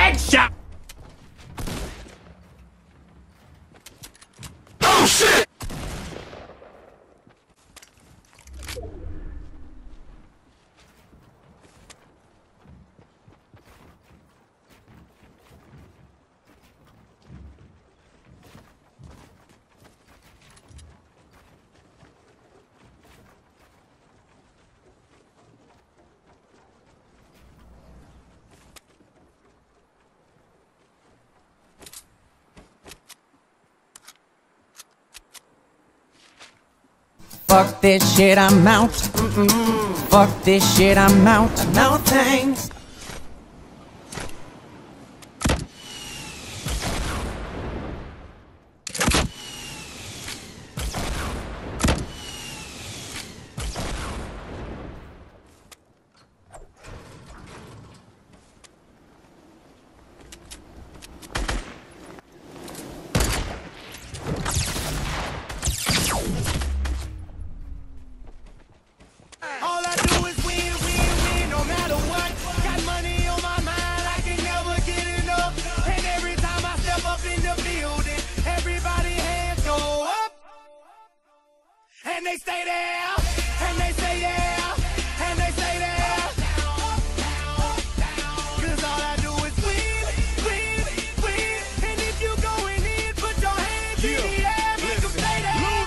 Headshot! Oh shit! Fuck this shit, I'm out. Fuck this shit, I'm out. No thanks. All I do is win, win, win, no matter what. Got money on my mind, I can never get enough. And every time I step up in the building, everybody hands go up. And they stay there, and they say yeah.